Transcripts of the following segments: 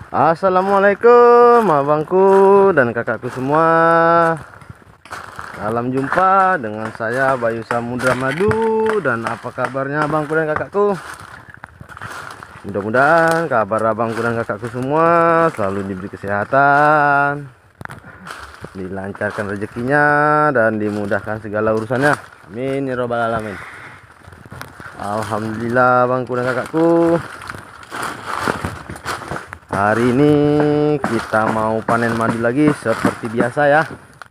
Assalamualaikum abangku dan kakakku semua. Salam jumpa dengan saya Bayu Samudra Madu. Dan apa kabarnya abangku dan kakakku? Mudah-mudahan kabar abangku dan kakakku semua selalu diberi kesehatan, dilancarkan rezekinya, dan dimudahkan segala urusannya. Amin ya robbal alamin. Alhamdulillah abangku dan kakakku, hari ini kita mau panen madu lagi seperti biasa ya.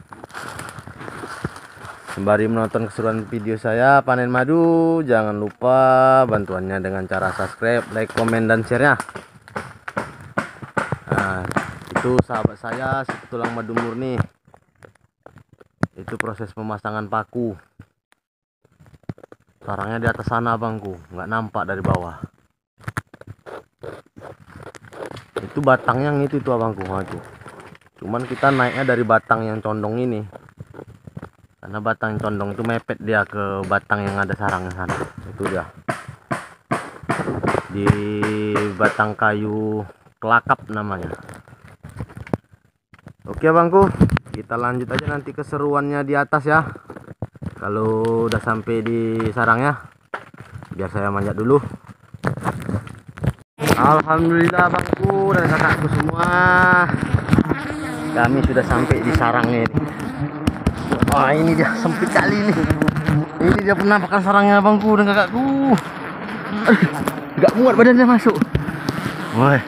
Sembari menonton keseruan video saya panen madu, jangan lupa bantuannya dengan cara subscribe, like, komen, dan share-nya. Nah, itu sahabat saya si tulang madu murni. Itu proses pemasangan paku. Sarangnya di atas sana bangku, nggak nampak dari bawah. Itu batang yang itu abangku, itu cuman kita naiknya dari batang yang condong ini, karena batang yang condong itu mepet dia ke batang yang ada sarangnya sana. Itu dia di batang kayu kelakap namanya. Oke abangku, kita lanjut aja nanti keseruannya di atas ya. Kalau udah sampai di sarangnya, biar saya manjat dulu. Alhamdulillah bangku dan kakakku semua, kami sudah sampai di sarangnya ini. Wah, ini dia sempit kali ini. Ini dia penampakan sarangnya bangku dan kakakku. Gak muat badannya masuk. Woi.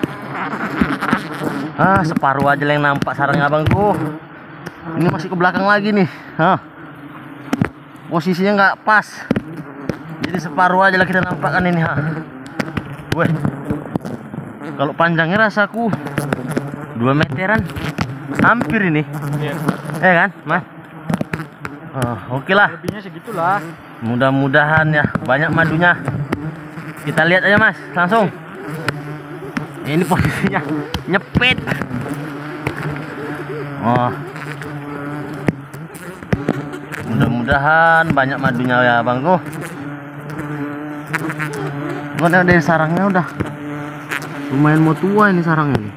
Separuh aja yang nampak sarangnya bangku. Ini masih ke belakang lagi nih. Posisinya nggak pas. Jadi separuh aja lah kita nampakkan ini. Woi. Kalau panjangnya rasaku 2 meteran, hampir ini. Iya kan, Mas? Oke lah. Lebihnya segitulah. Mudah-mudahan ya banyak madunya. Kita lihat aja Mas, langsung. Ini posisinya nyepit. Mudah-mudahan banyak madunya ya bangku. Udah dari sarangnya udah lumayan mau tua ini sarangnya nih.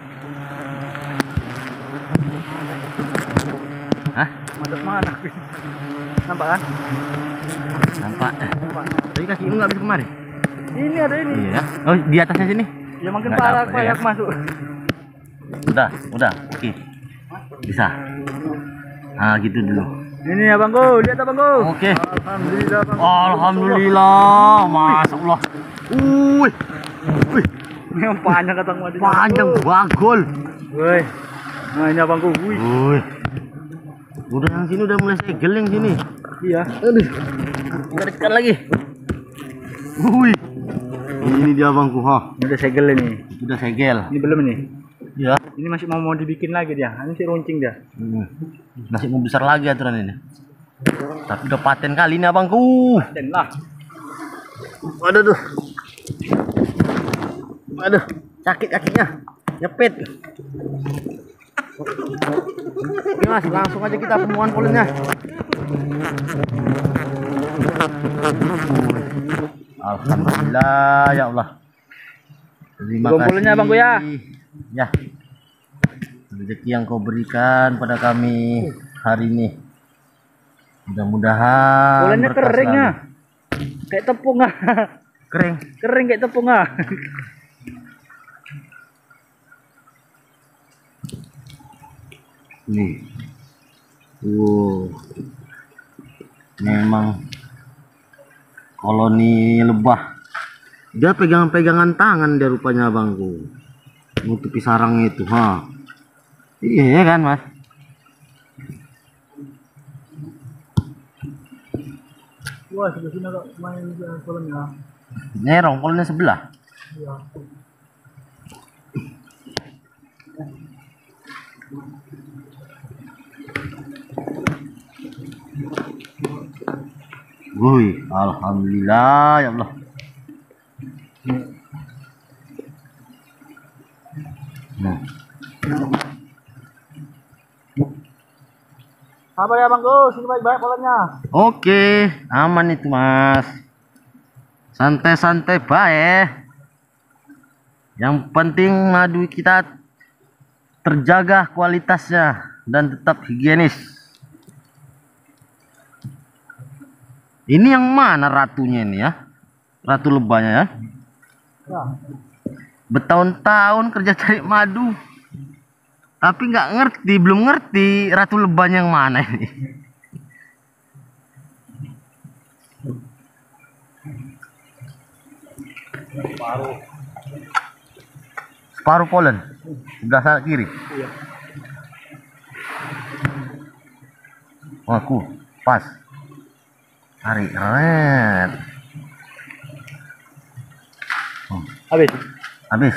Mantap mana? Nampak kan? Nampak. Tapi kakimu nggak bisa kemari. Ini ada ini. Iya. Oh, di atasnya sini. Ya makin Nggak parah dapet, banyak ya. masuk. Udah. Oke. Bisa. Gitu dulu. Ini ya bangku, lihat abangku. Oke. Alhamdulillah bangku. Alhamdulillah, masyaallah. Wih. Yang panjang kata madu. Panjang bagol. Woi. Nah ini abangku. Wih. Udah yang sini udah mulai segel yang sini. Iya. Aduh. Dekat lagi. Wih. Ini dia bangku, Ini udah segel ini. Udah segel. Ini belum ini. Ya. Ini masih mau dibikin lagi dia. Ini masih runcing dia. Masih mau besar lagi aturan ini. Tapi udah paten kali ini abangku. Dan lah. Aduh. Sakit kakinya. Nyepit. Oke Mas, langsung aja kita pemuan polennya. Alhamdulillah ya Allah. Terima kasih. Polennya bangku ya. Ya. Rezeki yang kau berikan pada kami hari ini. Mudah-mudahan Polennya berkah kering selalu. ya. Kayak tepung ah. Kering. Kering kayak tepung ah. Nih. Memang koloni lebah. Dia pegangan-pegangan tangan dia rupanya bangku. Nutupi sarang itu, Iya kan, Mas? Wah, sebelah sini kok main kolonnya. Nerong kolonnya sebelah. Iya. Wih, alhamdulillah ya Allah. Apa ya bangku? Sini baik-baik polanya. Oke, aman itu Mas. Santai-santai baik. Yang penting madu kita terjaga kualitasnya dan tetap higienis. Ini yang mana ratunya ini ya? Ratu lebahnya ya? Bertahun-tahun kerja cari madu, tapi belum ngerti ratu lebahnya yang mana ini. Separuh polen sebelah sana kiri. Iya. Aku pas. Tarik, red. Habis.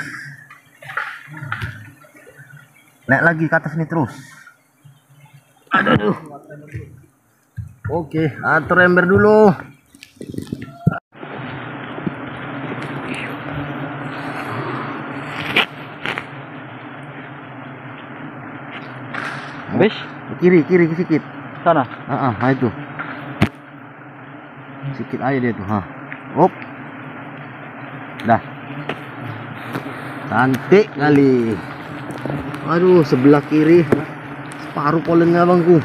Naik lagi ke atas nih terus. Aduh. Oke, atur ember dulu. Habis? Kiri sedikit. Sana. Nah itu. Sedikit aja dia tuh, Op. Dah. Cantik kali. Aduh, sebelah kiri separuh polennya bangku.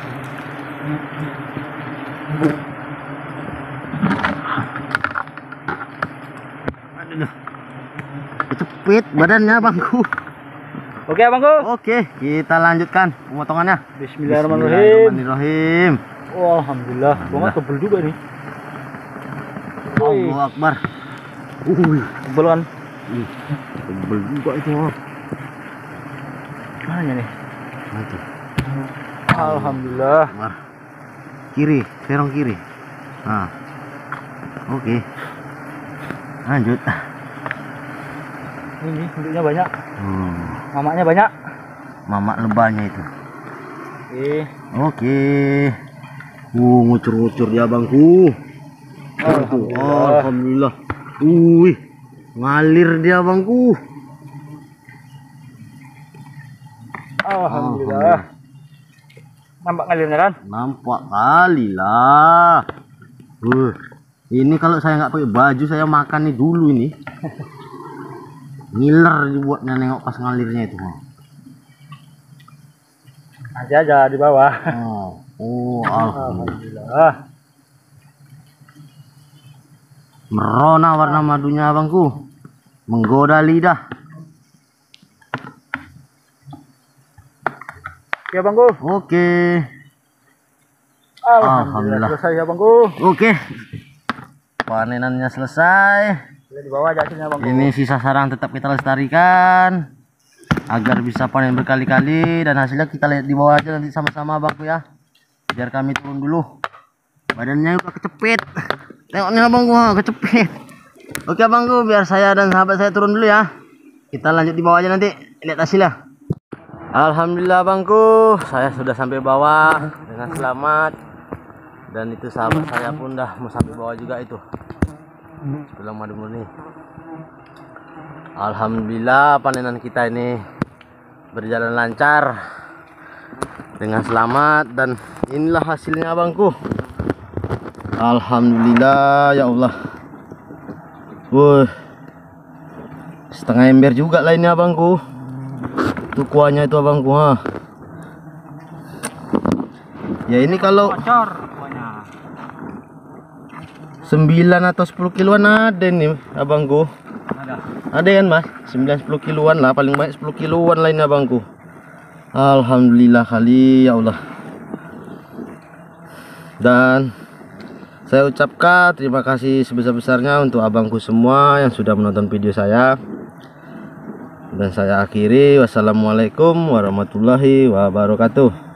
Aduh. Kecepit badannya bangku. Oke abangku. Oke, kita lanjutkan pemotongannya. Bismillahirrahmanirrahim. Wah, alhamdulillah. Bunga tebel juga nih. Allahu Akbar. Tebel kan? Tebel juga itu. Mana nih? Nah, itu. Alhamdulillah. Kiri, serong kiri. Nah. Oke. Lanjut. Ini bentuknya banyak. Mamaknya banyak. Mamak lebahnya itu. Oke. Ngucur-ngucur ya bangku. Alhamdulillah. Ngalir dia bangku. Alhamdulillah. Nampak ngalirnya kan? Nampak kali lah. Ini kalau saya nggak pakai baju saya makan nih dulu ini. Ngiler dibuatnya nengok pas ngalirnya itu. Nanti aja di bawah. Alhamdulillah. Merona warna madunya abangku, menggoda lidah. Ya bangku. Oke. Alhamdulillah selesai ya bangku. Oke. Panenannya selesai. Di bawah hasilnya bangku. Ini sisa sarang tetap kita lestarikan agar bisa panen berkali-kali, dan hasilnya kita lihat di bawah aja nanti sama-sama bangku ya. Biar kami turun dulu. Badannya udah kecepit. Tengok nih abangku, kecepit. Oke abangku, biar saya dan sahabat saya turun dulu ya. Kita lanjut di bawah aja nanti lihat hasilnya. Alhamdulillah abangku, saya sudah sampai bawah dengan selamat. Dan itu sahabat saya pun dah mau sampai bawah juga itu. Sebelah madu murni. Alhamdulillah panenan kita ini berjalan lancar dengan selamat, dan inilah hasilnya abangku. Alhamdulillah ya Allah. Setengah ember juga lainnya abangku. Itu kuahnya itu abangku. Ya ini kalau 9 atau 10 kiloan ada nih abangku. Ada kan mas? 9-10 kiloan lah, paling banyak 10 kiloan lainnya abangku. Alhamdulillah kali ya Allah. Dan saya ucapkan terima kasih sebesar-besarnya untuk abangku semua yang sudah menonton video saya. Dan saya akhiri, wassalamualaikum warahmatullahi wabarakatuh.